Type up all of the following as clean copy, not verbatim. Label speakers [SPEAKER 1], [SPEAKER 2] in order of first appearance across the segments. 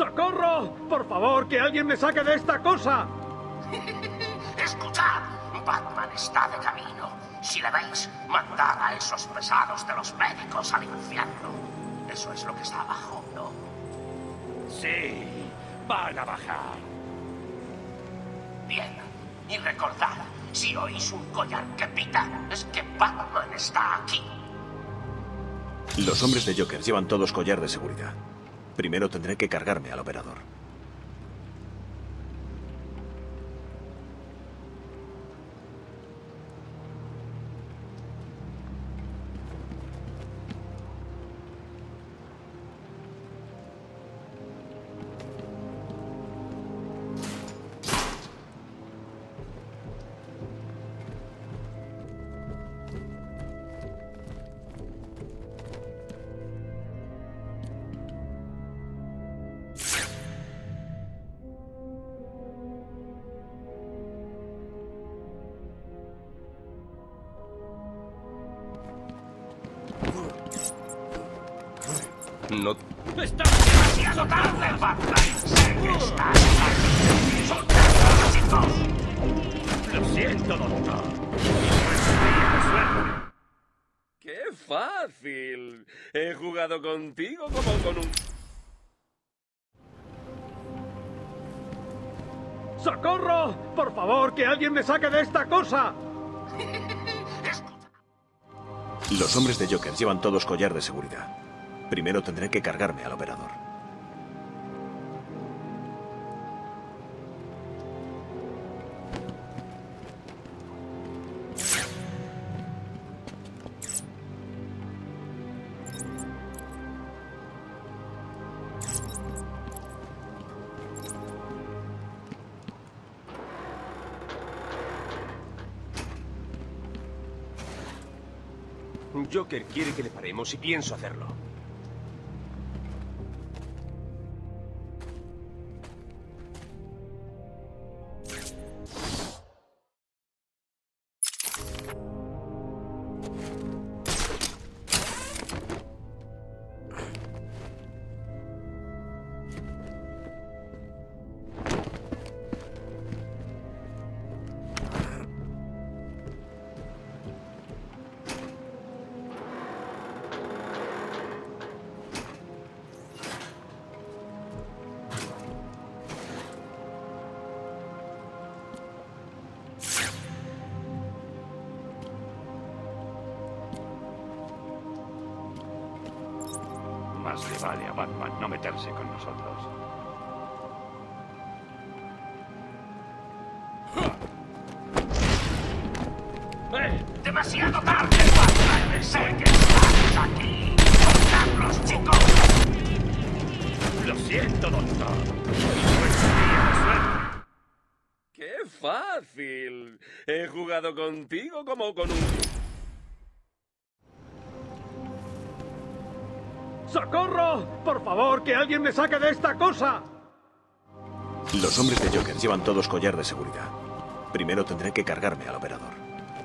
[SPEAKER 1] ¡Socorro! ¡Por favor, que alguien me saque de esta cosa!
[SPEAKER 2] Escuchad, Batman está de camino. Si le veis, mandad a esos pesados de los médicos al infierno. Eso es lo que está abajo, ¿no?
[SPEAKER 3] Sí, van a bajar.
[SPEAKER 2] Bien, y recordad, si oís un collar que pita, es que Batman está aquí.
[SPEAKER 4] Los hombres de Joker llevan todos collar de seguridad. Primero tendré que cargarme al operador.
[SPEAKER 3] No...
[SPEAKER 2] ¡Está demasiado tarde, Batman! ¡Sé que estás aquí! ¡Soltadlo, chicos!
[SPEAKER 3] Lo siento, doctor. ¡Qué fácil! He jugado contigo como con un...
[SPEAKER 1] ¡Socorro! ¡Por favor, que alguien me saque de esta cosa!
[SPEAKER 4] Los hombres de Joker llevan todos collar de seguridad. Primero tendré que cargarme al operador.
[SPEAKER 3] Joker quiere que le paremos y pienso hacerlo.
[SPEAKER 1] Más le vale a Batman no meterse con nosotros.
[SPEAKER 2] ¡Demasiado tarde, Batman! ¡Sé que estás aquí! ¡Soltadlos, chicos!
[SPEAKER 3] Lo siento, doctor. ¡Qué fácil! He jugado contigo como con un...
[SPEAKER 1] ¡Socorro! ¡Por favor, que alguien me saque de esta cosa!
[SPEAKER 4] Los hombres de Joker llevan todos collar de seguridad. Primero tendré que cargarme al operador.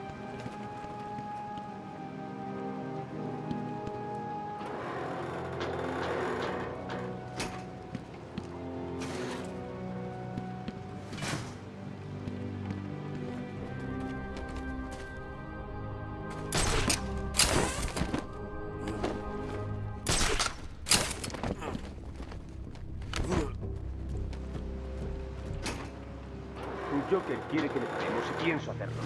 [SPEAKER 3] Joker quiere que le paremos y pienso hacerlo.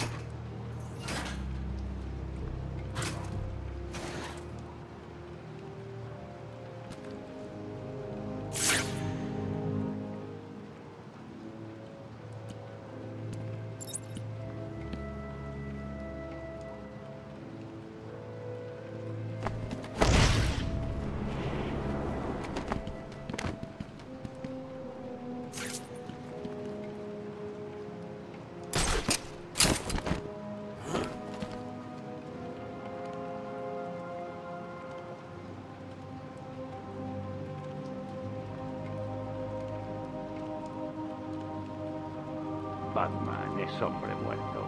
[SPEAKER 1] Batman es hombre muerto.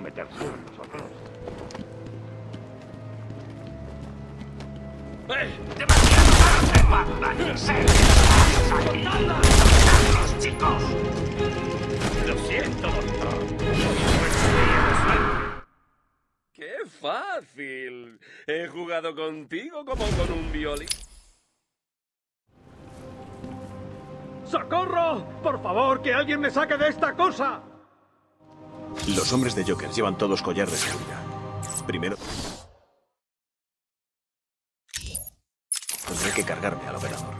[SPEAKER 1] meterse con nosotros.
[SPEAKER 2] ¡Demasiado tarde, Batman! ¡Se aquí! ¡Los chicos!
[SPEAKER 3] Lo siento, doctor. ¡Qué fácil! He jugado contigo como con un violín.
[SPEAKER 1] ¡Socorro! ¡Por favor, que alguien me saque de esta cosa!
[SPEAKER 4] Los hombres de Joker llevan todos collar de seguridad. Primero tendré que cargarme al operador.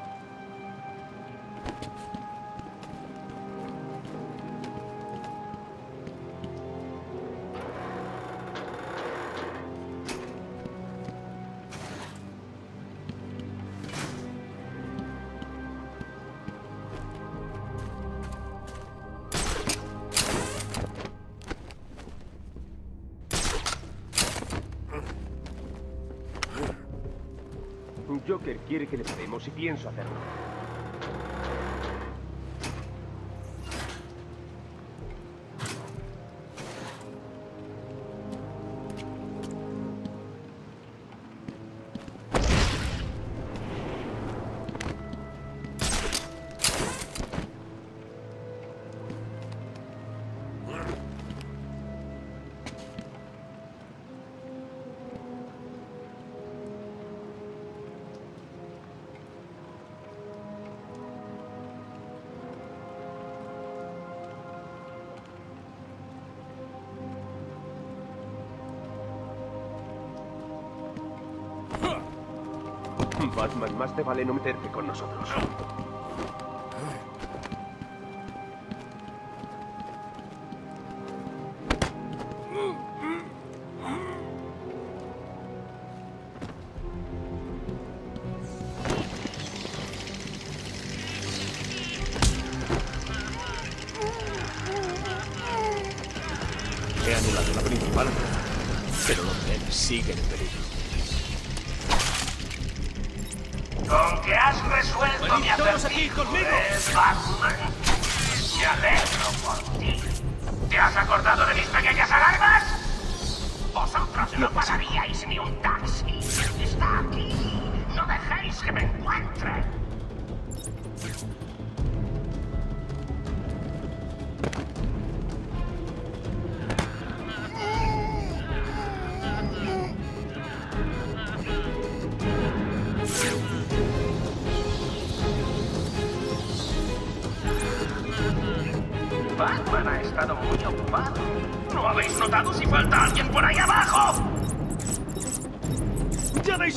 [SPEAKER 5] Joker quiere que le paremos y pienso hacerlo. Batman, más te vale no meterte con nosotros.
[SPEAKER 4] He anulado la principal amenaza, pero los rehenes siguen en peligro.
[SPEAKER 2] Con que has resuelto mi acertijo, Batman. Me alegro por ti. ¿Te has acordado de mis pequeñas alarmas? Vosotros no pararíais ni un taxi. Está aquí. No dejéis que me encuentre. Batman ha estado muy ocupado. ¿No habéis notado si falta alguien por ahí abajo?
[SPEAKER 1] ¡Ya veis!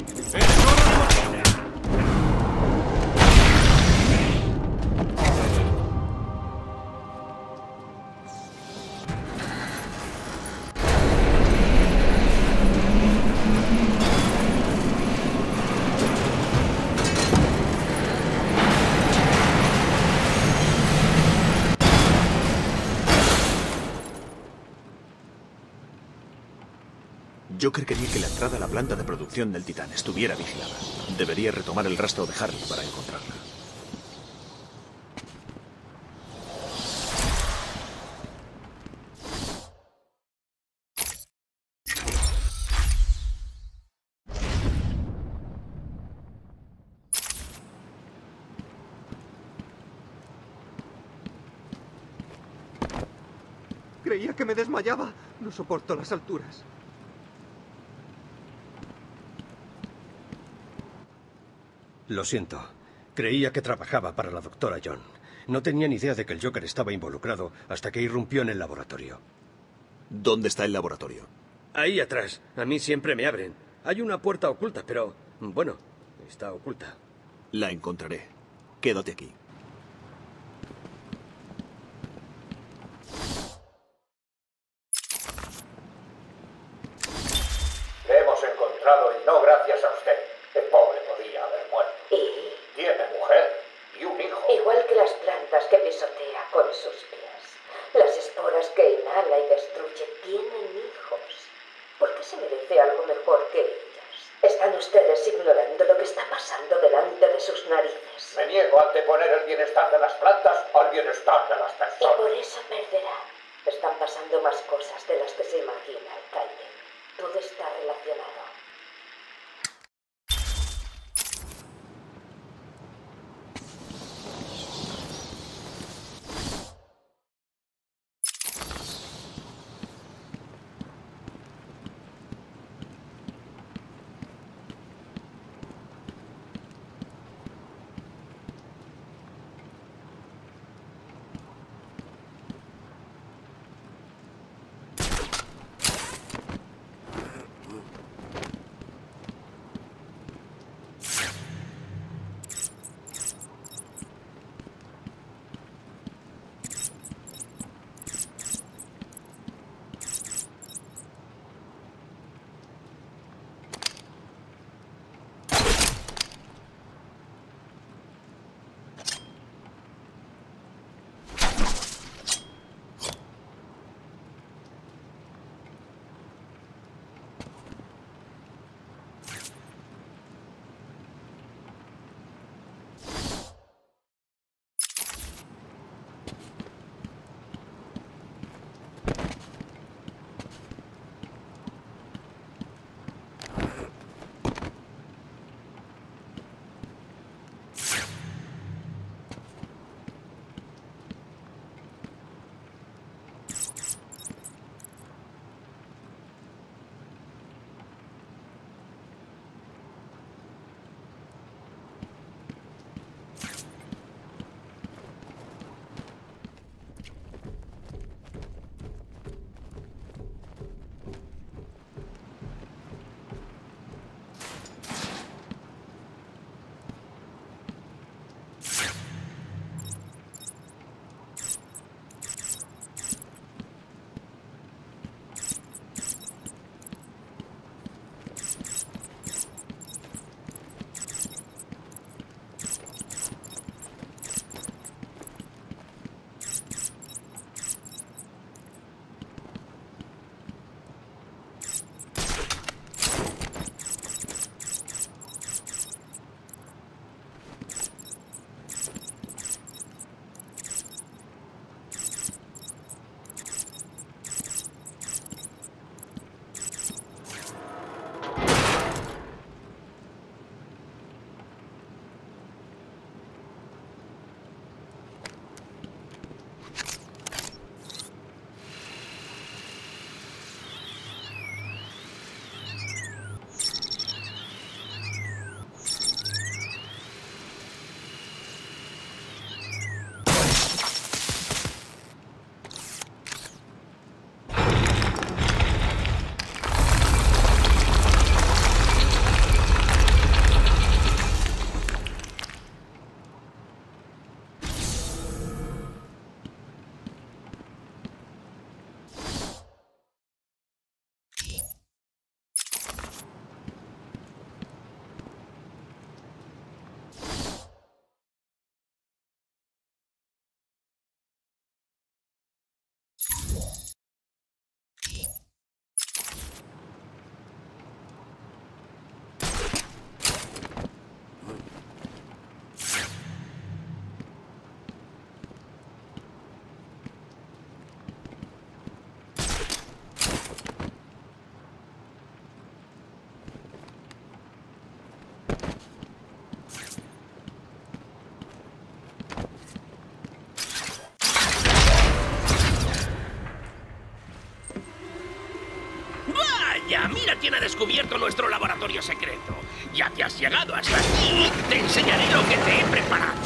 [SPEAKER 4] Joker quería que la entrada a la planta de producción del Titán estuviera vigilada. Debería retomar el rastro de Harley para encontrarla.
[SPEAKER 6] Creía que me desmayaba. No soporto las alturas.
[SPEAKER 5] Lo siento. Creía que trabajaba para la doctora John. No tenía ni idea de que el Joker estaba involucrado hasta que irrumpió en el laboratorio.
[SPEAKER 4] ¿Dónde está el laboratorio?
[SPEAKER 7] Ahí atrás. A mí siempre me abren. Hay una puerta oculta, pero... bueno, está oculta.
[SPEAKER 4] La encontraré. Quédate aquí.
[SPEAKER 2] Le hemos encontrado y no gracias a usted. El pobre podía haber muerto.
[SPEAKER 8] ¿Y?
[SPEAKER 2] Tiene mujer y un hijo.
[SPEAKER 8] Igual que las plantas que pisotea con sus pies. Las esporas que inhala y destruye tienen hijos. ¿Por qué se merece algo mejor que ellas? Están ustedes ignorando lo que está pasando delante de sus narices.
[SPEAKER 2] Me niego a anteponer el bienestar de las plantas al bienestar de las
[SPEAKER 8] Y
[SPEAKER 2] personas.
[SPEAKER 8] por eso perderán. Están pasando pasando más cosas de las que se imagina, alcalde. Todo está relacionado.
[SPEAKER 2] ¡Vaya! ¡Mira quién ha descubierto nuestro laboratorio secreto! Ya que has llegado hasta aquí, te enseñaré lo que te he preparado.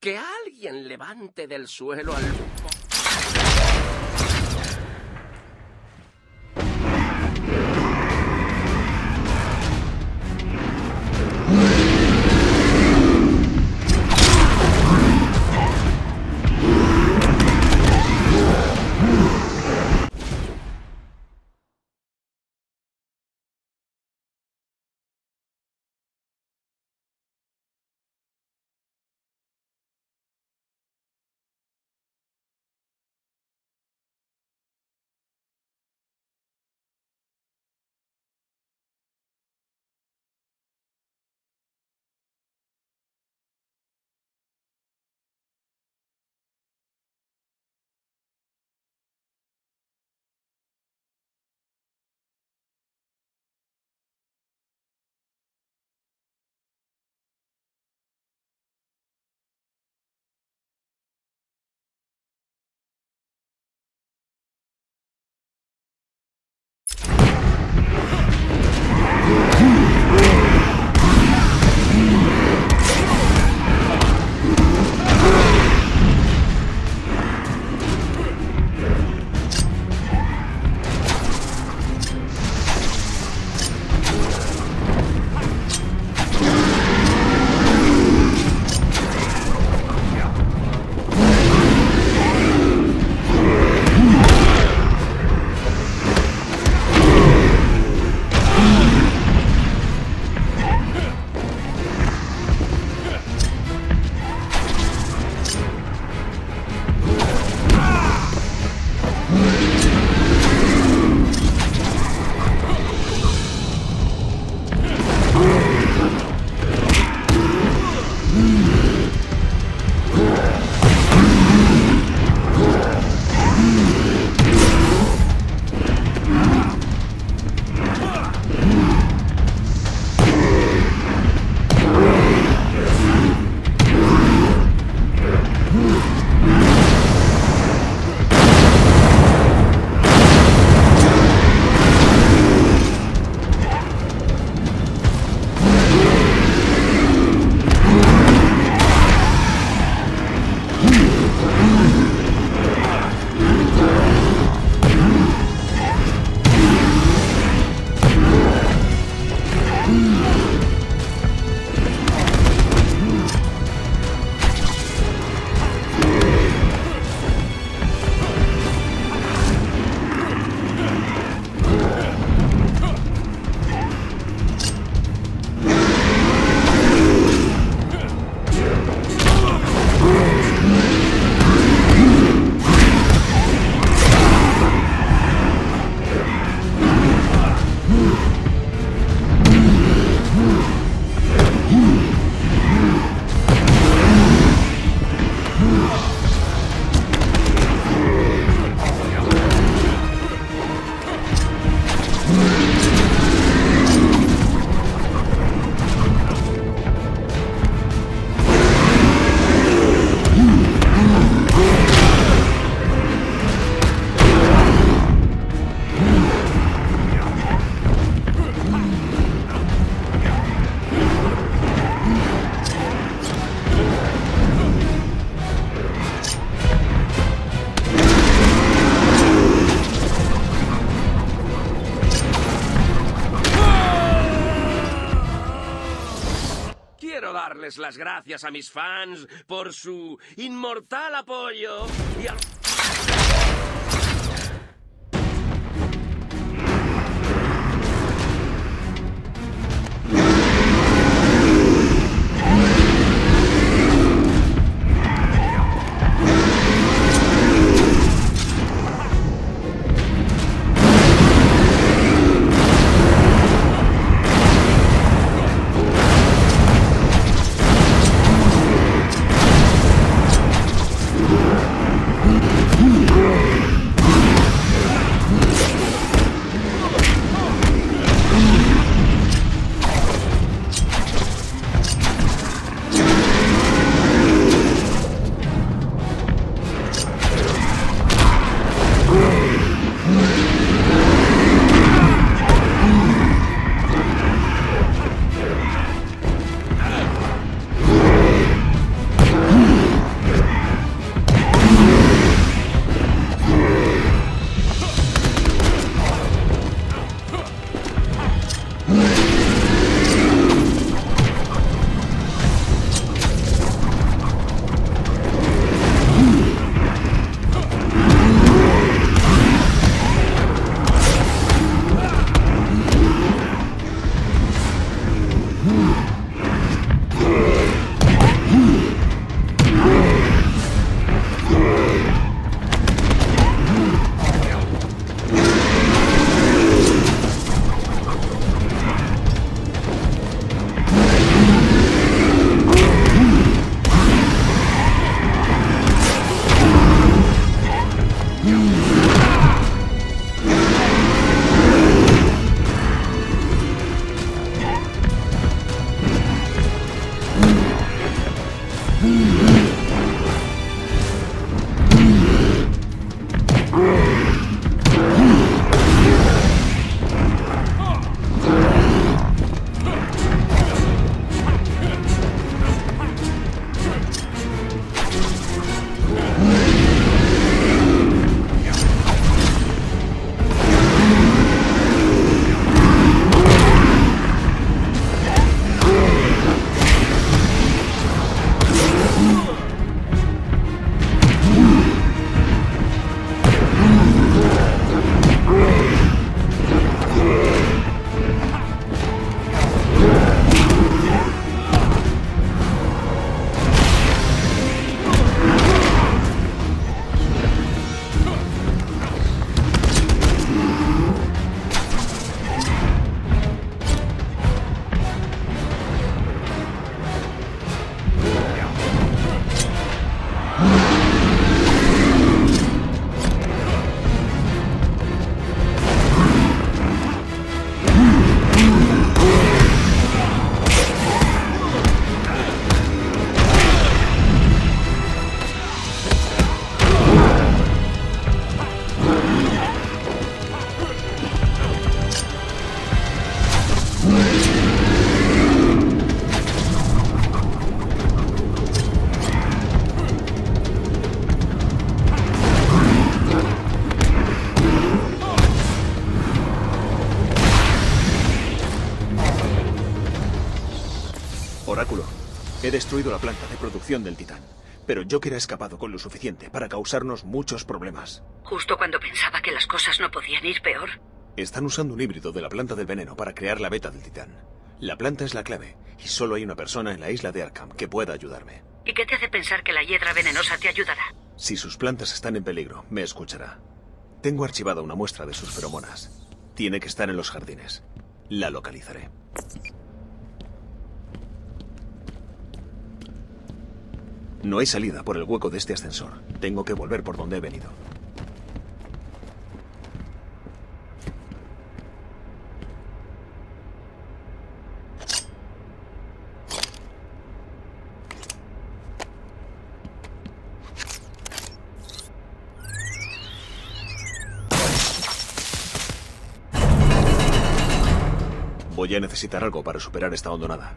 [SPEAKER 3] Que alguien levante del suelo al... darles las gracias a mis fans por su inmortal apoyo y a...
[SPEAKER 4] destruido la planta de producción del Titán, pero Joker ha escapado con lo suficiente para causarnos muchos problemas.
[SPEAKER 9] Justo cuando pensaba que las cosas no podían ir peor.
[SPEAKER 4] Están usando un híbrido de la planta del veneno para crear la beta del Titán. La planta es la clave, y solo hay una persona en la isla de Arkham que pueda ayudarme.
[SPEAKER 9] ¿Y qué te hace pensar que la hiedra venenosa te ayudará?
[SPEAKER 4] Si sus plantas están en peligro, me escuchará. Tengo archivada una muestra de sus feromonas. Tiene que estar en los jardines. La localizaré. No hay salida por el hueco de este ascensor. Tengo que volver por donde he venido. Voy a necesitar algo para superar esta hondonada.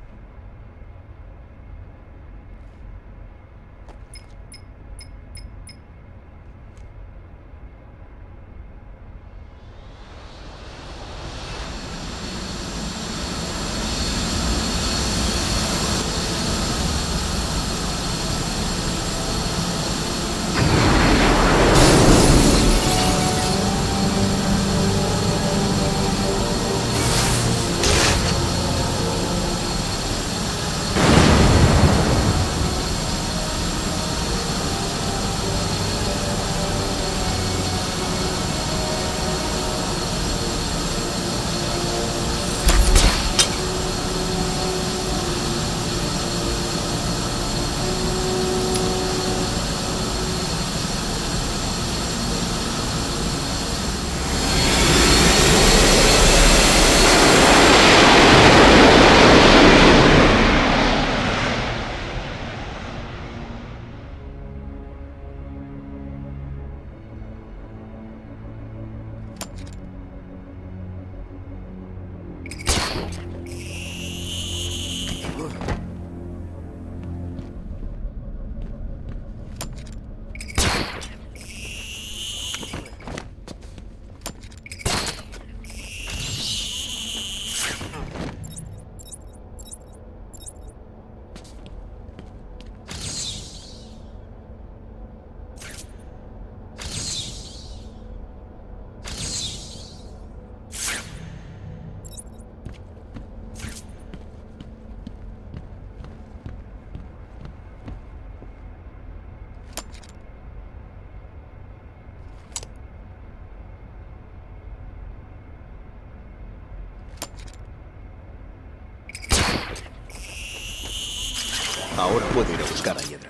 [SPEAKER 4] Ahora puedo ir a buscar a Hiedra.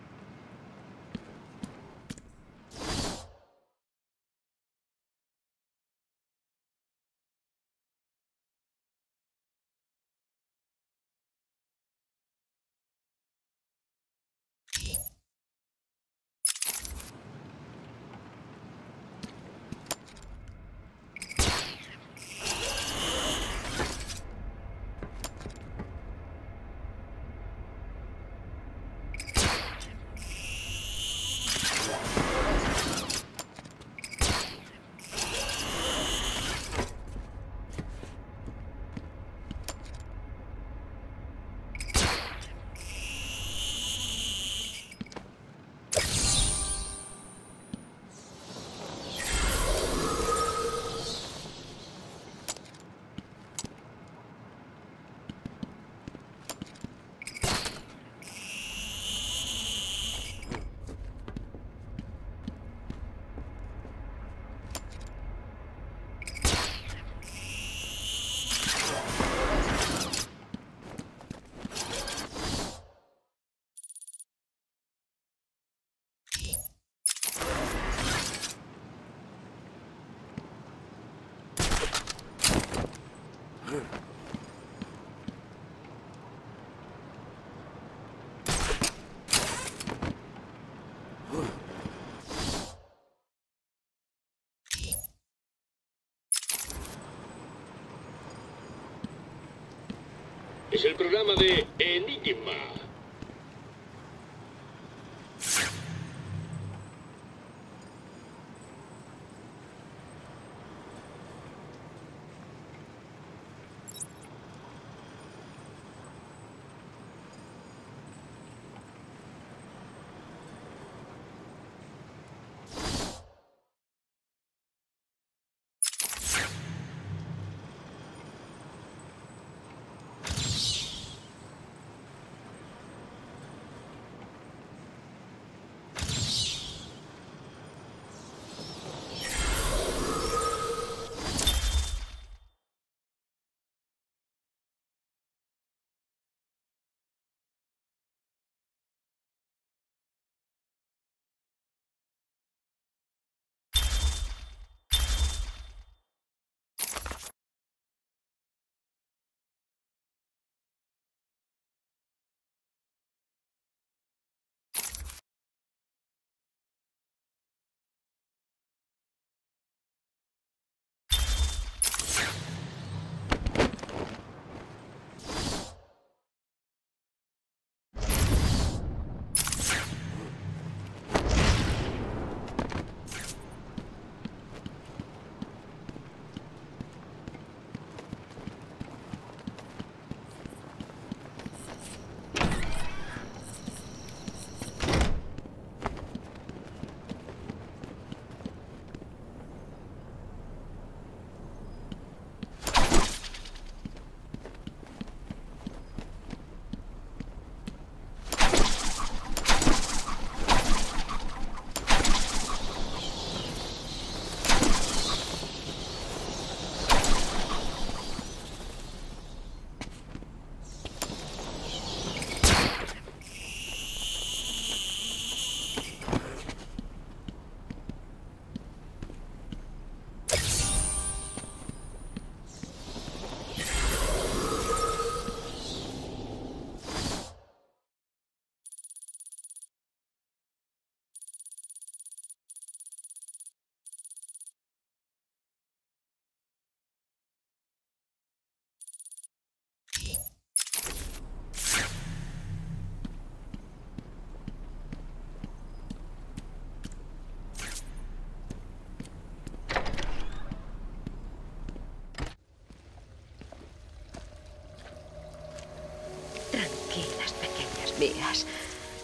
[SPEAKER 10] Es el programa de Enigma.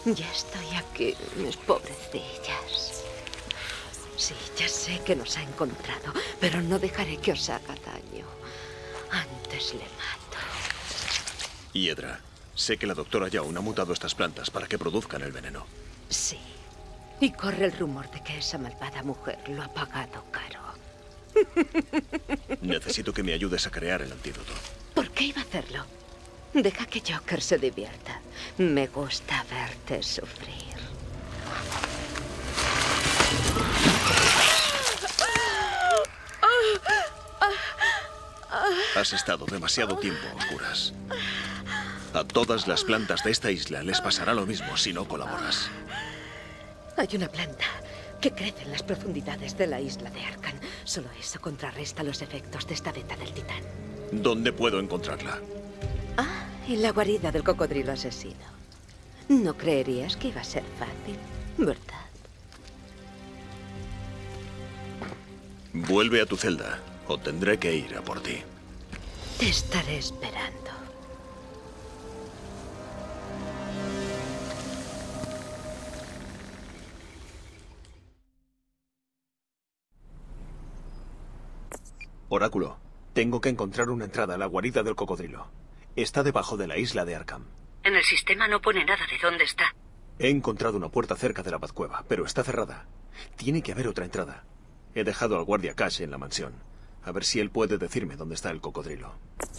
[SPEAKER 8] Ya estoy aquí, mis pobrecillas. Sí, ya sé que nos ha encontrado, pero no dejaré que os haga daño. Antes le mato.
[SPEAKER 4] Hiedra, sé que la doctora Young ha mutado estas plantas para que produzcan el veneno.
[SPEAKER 8] Sí. Y corre el rumor de que esa malvada mujer lo ha pagado caro.
[SPEAKER 4] Necesito que me ayudes a crear el antídoto.
[SPEAKER 8] ¿Por qué iba a hacerlo? Deja que Joker se divierta. Me gusta verte sufrir.
[SPEAKER 4] Has estado demasiado tiempo a oscuras. A todas las plantas de esta isla les pasará lo mismo si no colaboras.
[SPEAKER 8] Hay una planta que crece en las profundidades de la isla de Arkham. Solo eso contrarresta los efectos de esta beta del titán.
[SPEAKER 4] ¿Dónde puedo encontrarla?
[SPEAKER 8] Ah, en la guarida del cocodrilo asesino. No creerías que iba a ser fácil, ¿verdad?
[SPEAKER 4] Vuelve a tu celda o tendré que ir a por ti.
[SPEAKER 8] Te estaré esperando.
[SPEAKER 4] Oráculo, tengo que encontrar una entrada a la guarida del cocodrilo. Está debajo de la isla de Arkham.
[SPEAKER 9] En el sistema no pone nada de dónde está.
[SPEAKER 4] He encontrado una puerta cerca de la Batcueva, pero está cerrada. Tiene que haber otra entrada. He dejado al guardia Cash en la mansión. A ver si él puede decirme dónde está el cocodrilo.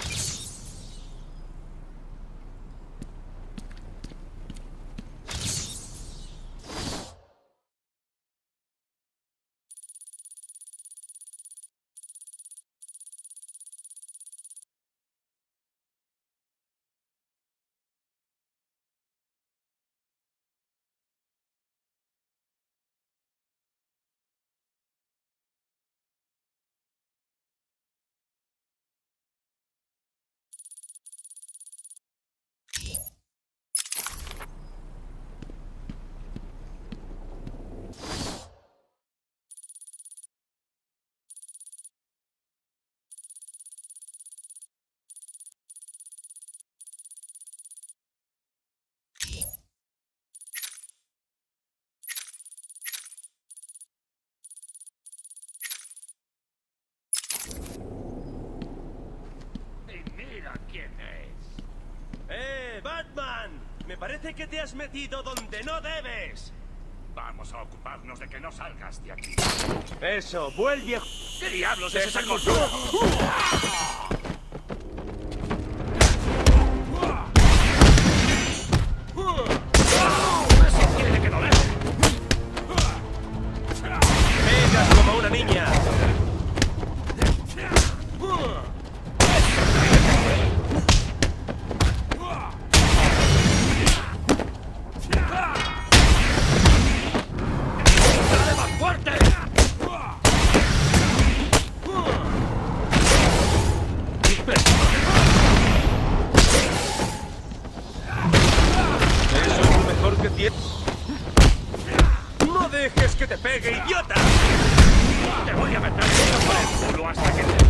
[SPEAKER 3] ¡Batman! Me parece que te has metido donde no debes.
[SPEAKER 2] Vamos a ocuparnos de que no salgas de aquí.
[SPEAKER 3] Eso, vuelve a...
[SPEAKER 2] ¿Qué diablos es esa cosa? ¡Eso tiene que doler!
[SPEAKER 3] ¡Pegas como una niña! ¡No dejes que te pegue, idiota!
[SPEAKER 2] ¡Te voy a meter por el culo hasta que te...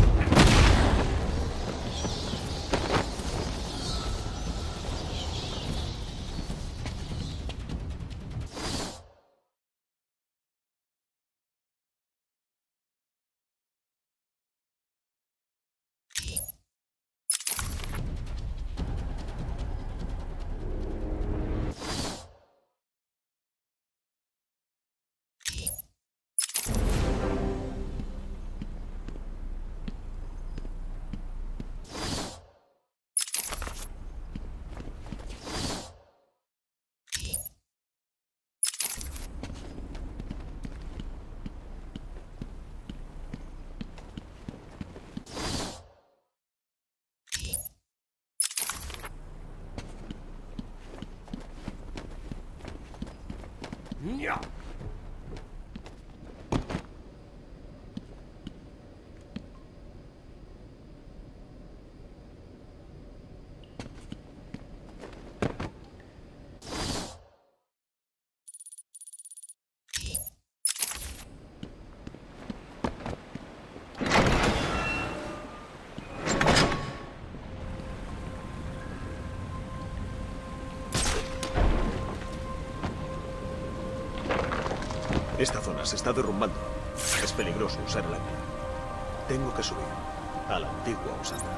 [SPEAKER 3] ¡Ya!
[SPEAKER 4] Esta zona se está derrumbando. Es peligroso usar el ancla. Tengo que subir a la antigua usanza.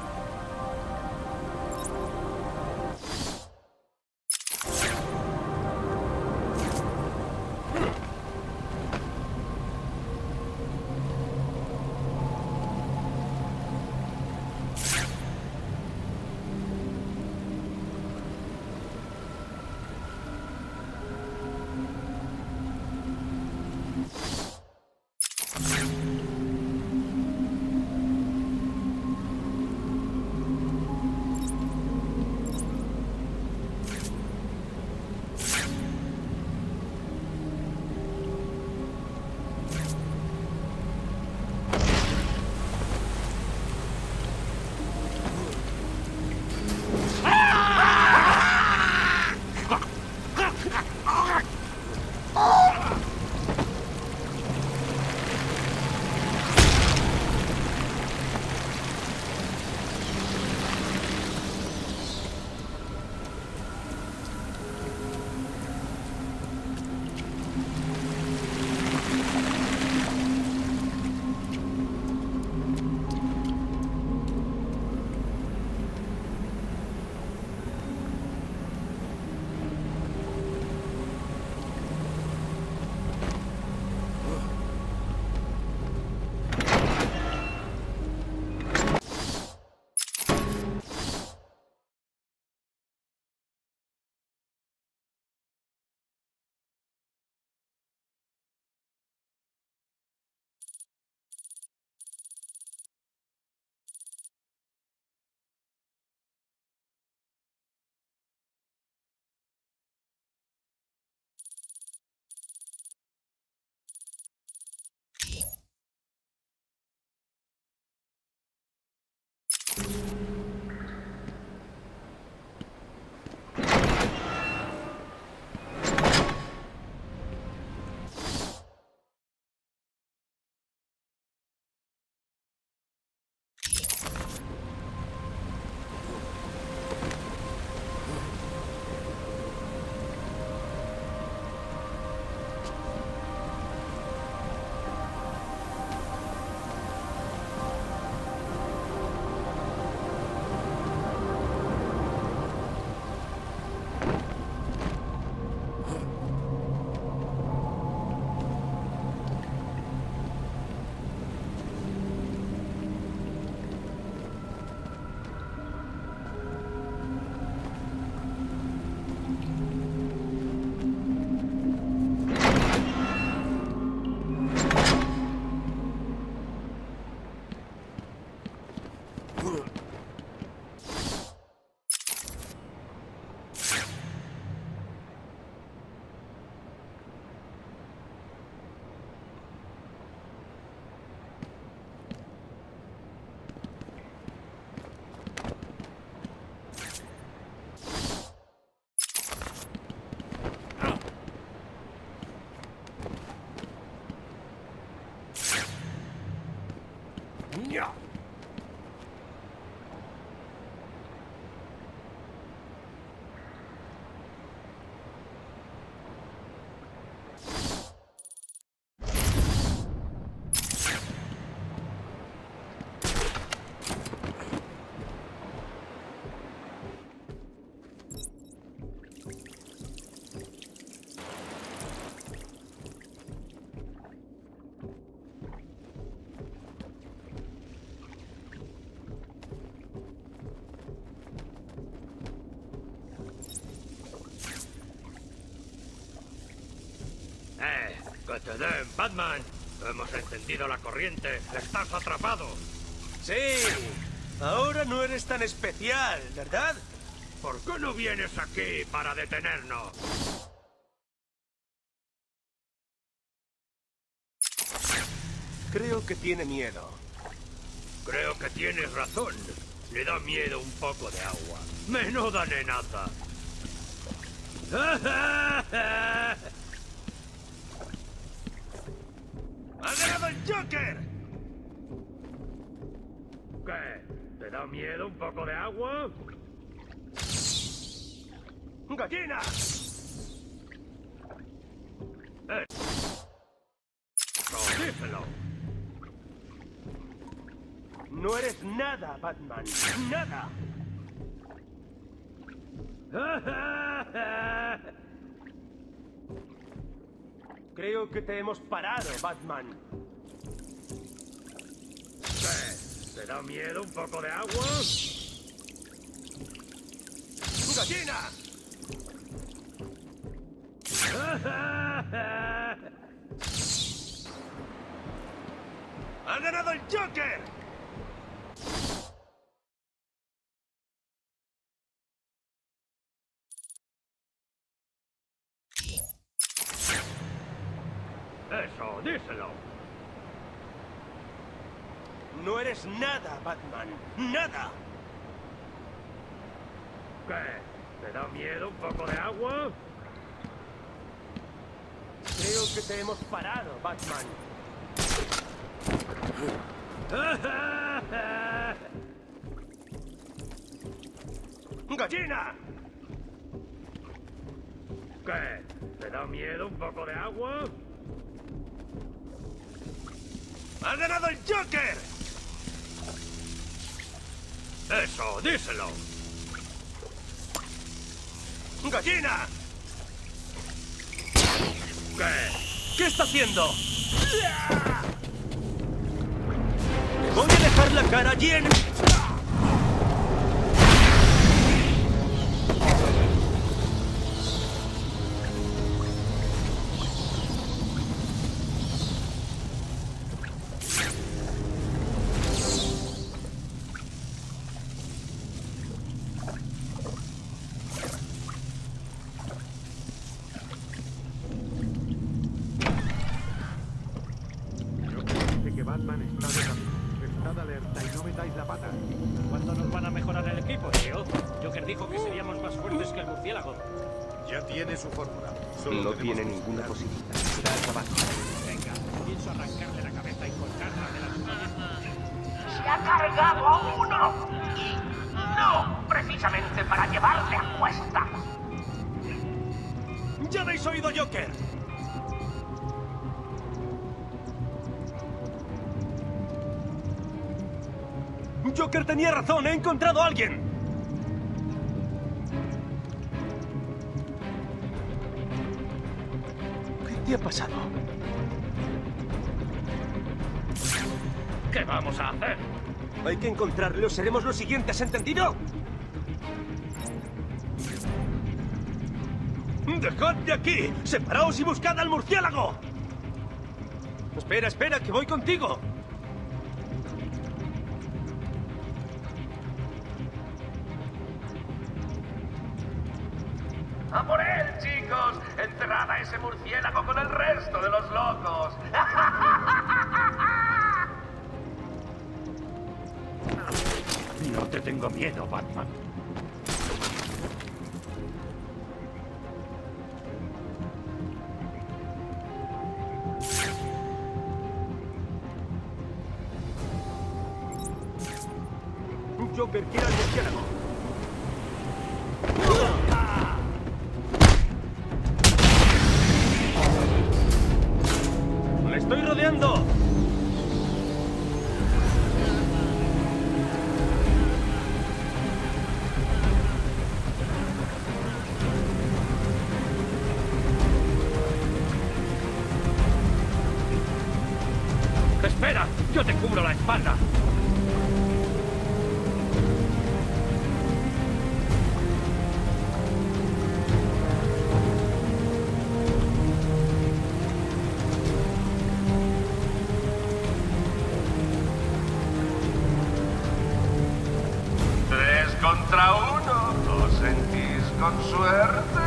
[SPEAKER 11] ¡Que te den, Batman! Hemos encendido la corriente. ¡Estás atrapado!
[SPEAKER 12] Sí. Ahora no eres tan especial, ¿verdad?
[SPEAKER 11] ¿Por qué no vienes aquí para detenernos?
[SPEAKER 12] Creo que tiene miedo.
[SPEAKER 11] Creo que tienes razón. Le da miedo un poco de agua. ¡Menuda nenaza!
[SPEAKER 12] ¡Ha ganado el Joker!
[SPEAKER 11] ¿Qué? ¿Te da miedo un poco de agua?
[SPEAKER 12] ¡Gallina!
[SPEAKER 11] díselo.
[SPEAKER 12] No eres nada, Batman. ¡Nada! Creo que te hemos parado, Batman.
[SPEAKER 11] ¿Qué? ¿Te da miedo un poco de agua?
[SPEAKER 12] ¡Gallina! ¡Ha ganado el Joker!
[SPEAKER 11] Eso, díselo.
[SPEAKER 12] No eres nada, Batman. ¡Nada!
[SPEAKER 11] ¿Qué? ¿Te da miedo un poco de agua?
[SPEAKER 12] Creo que te hemos parado, Batman. ¡Gallina!
[SPEAKER 11] ¿Qué? ¿Te da miedo un poco de agua?
[SPEAKER 12] ¡Ha ganado el Joker!
[SPEAKER 11] Eso, díselo.
[SPEAKER 12] ¡Gallina!
[SPEAKER 11] ¿Qué?
[SPEAKER 12] ¿Qué está haciendo? ¡Voy a dejar la cara llena!
[SPEAKER 13] Tiene su fórmula.
[SPEAKER 5] No tiene ninguna posibilidad. Será el trabajo.
[SPEAKER 11] Venga, pienso arrancarle la cabeza y colgarla de las...
[SPEAKER 2] ¡Se ha cargado a uno! No, precisamente para llevarle a cuesta.
[SPEAKER 12] ¡Ya habéis oído, Joker! Joker tenía razón, he encontrado a alguien. ¿Qué ha pasado?
[SPEAKER 11] ¿Qué vamos a hacer?
[SPEAKER 12] Hay que encontrarlo. Seremos los siguientes, ¿entendido? ¡Dejad de aquí! ¡Separaos y buscad al murciélago! Espera, espera, que voy contigo.
[SPEAKER 2] ¡A por él, chicos! ¡Enterrad a ese murciélago con el resto de los locos!
[SPEAKER 11] No te tengo miedo, Batman.
[SPEAKER 12] Joker, quiere al murciélago. ¡Me estoy rodeando!
[SPEAKER 11] ¡Espera! ¡Yo te cubro la espalda!
[SPEAKER 2] ¿Contra uno? ¿Os sentís con suerte?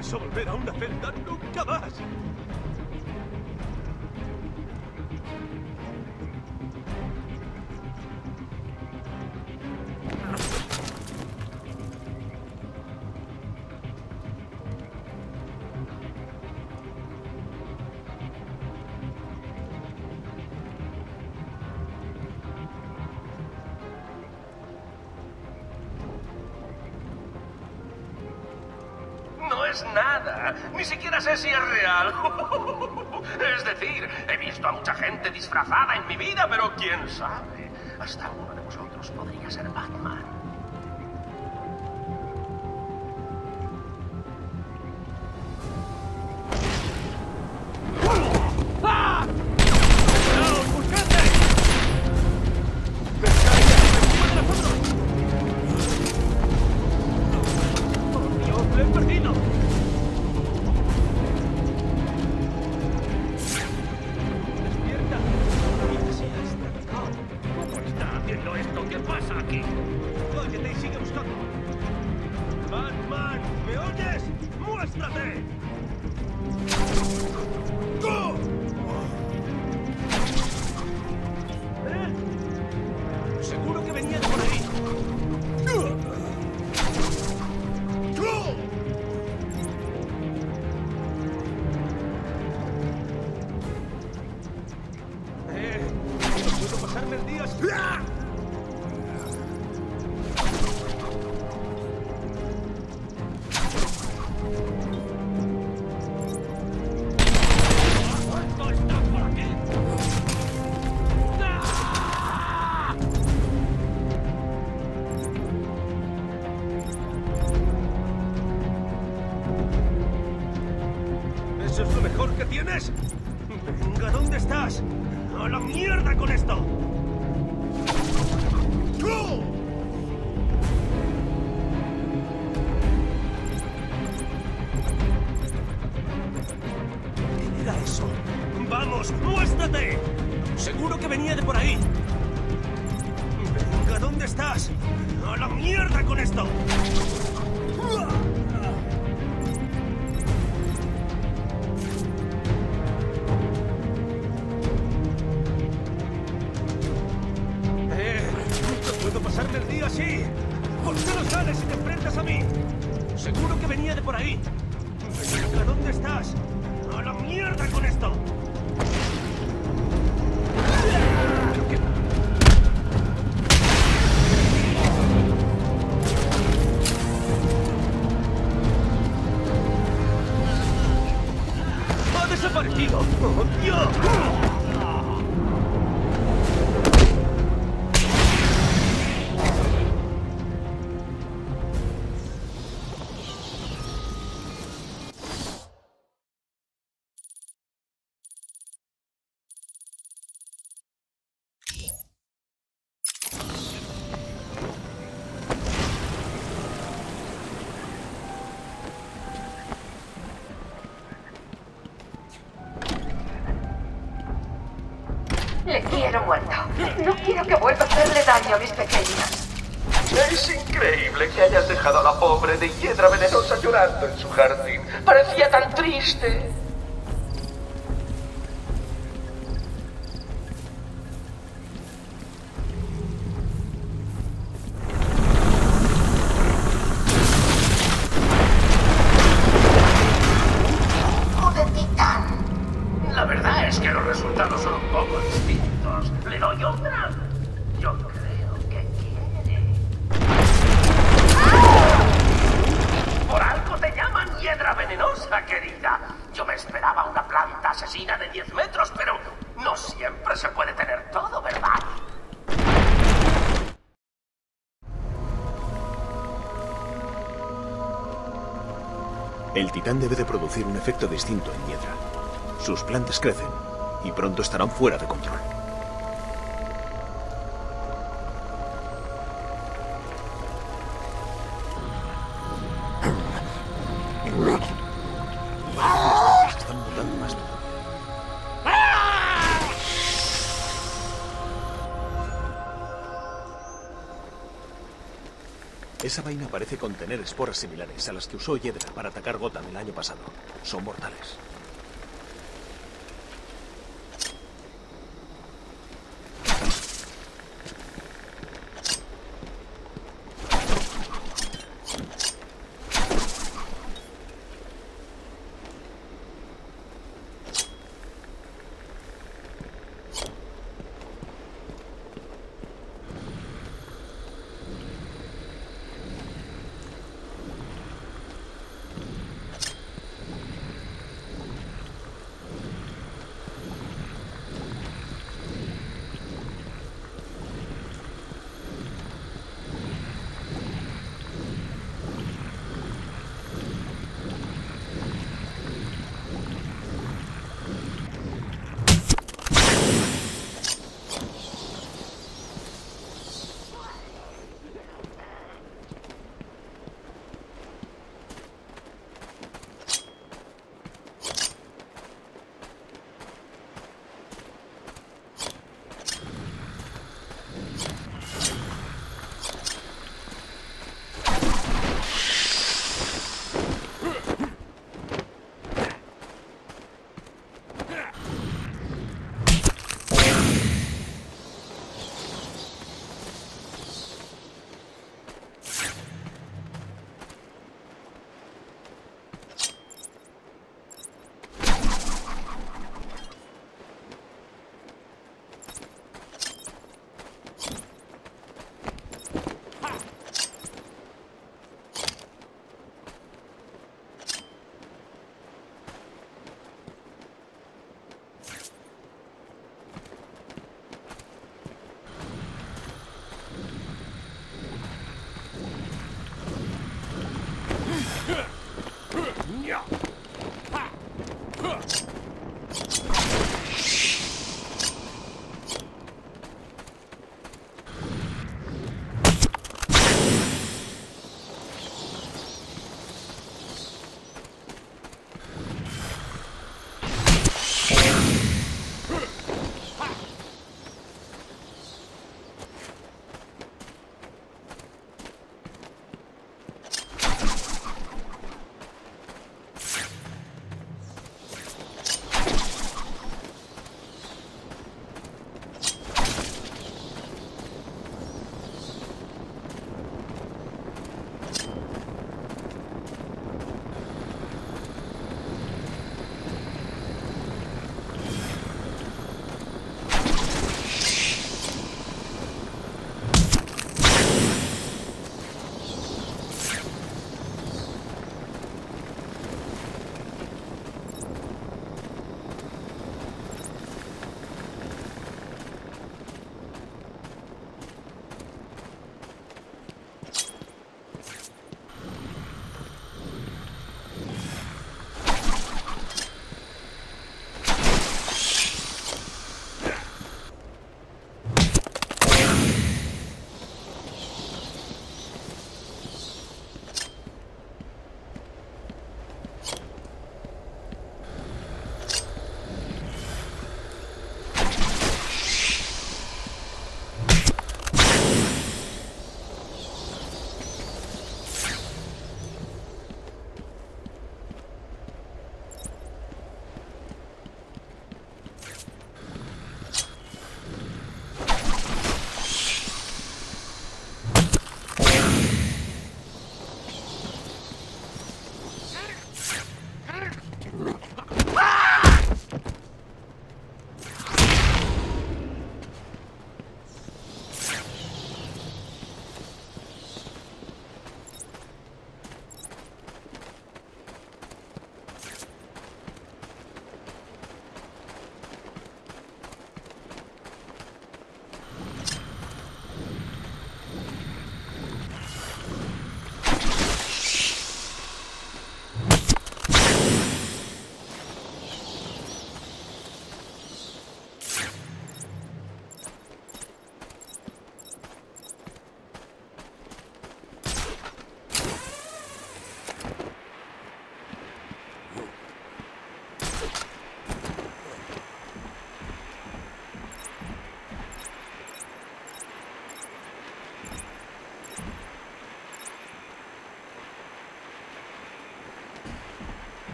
[SPEAKER 12] pienso volver a una celda nunca más.
[SPEAKER 3] No es nada. Ni siquiera sé si es real. Es decir, he visto a mucha gente disfrazada en mi vida, pero quién sabe. Hasta uno de vosotros podría ser Batman.
[SPEAKER 12] ¡Ah! ¡No, buscadme! ¡Oh, Dios, lo he perdido! ¡Despierta! ¡Mira si está! ¿Cómo está haciendo esto? ¿Qué pasa aquí? Óyete y sigue buscando. ¡Batman! ¿Me oyes? ¡Muéstrate! Seguro que venía de por ahí. No puedo pasarme el día. ¡No está por aquí! ¿Eso es lo mejor que tienes? Venga, ¿dónde estás? ¡A la mierda con esto! ¿Qué era eso? ¡Vamos, muéstrate! Seguro que venía de por ahí. Venga, ¿dónde estás? ¡A la mierda con esto! No puedo pasarme el día así. ¿Por qué no sales y te enfrentas a mí? Seguro que venía de por ahí. Venga, ¿dónde estás? ¡A la mierda con esto! ¿Pero qué? ¡Ha desaparecido! ¡Oh, Dios!
[SPEAKER 8] Le quiero muerto. No quiero que vuelva a hacerle daño a mis pequeñas.
[SPEAKER 2] Es increíble que hayas dejado a la pobre de Hiedra Venenosa llorando en su jardín. Parecía tan triste.
[SPEAKER 8] ¡De titán!
[SPEAKER 2] La verdad es que los resultados son un poco distintos. ¿Le doy otra? Yo creo que quiere. Por algo te llaman Hiedra Venenosa, querida. Yo me esperaba una planta asesina de 10 metros, pero no siempre se puede tener todo, ¿verdad?
[SPEAKER 4] El titán debe de producir un efecto distinto en Hiedra. Sus plantas crecen y pronto estarán fuera de control. Están mutando más todavía. Esa vaina parece contener esporas similares a las que usó Yedra para atacar Gotham el año pasado. Son mortales.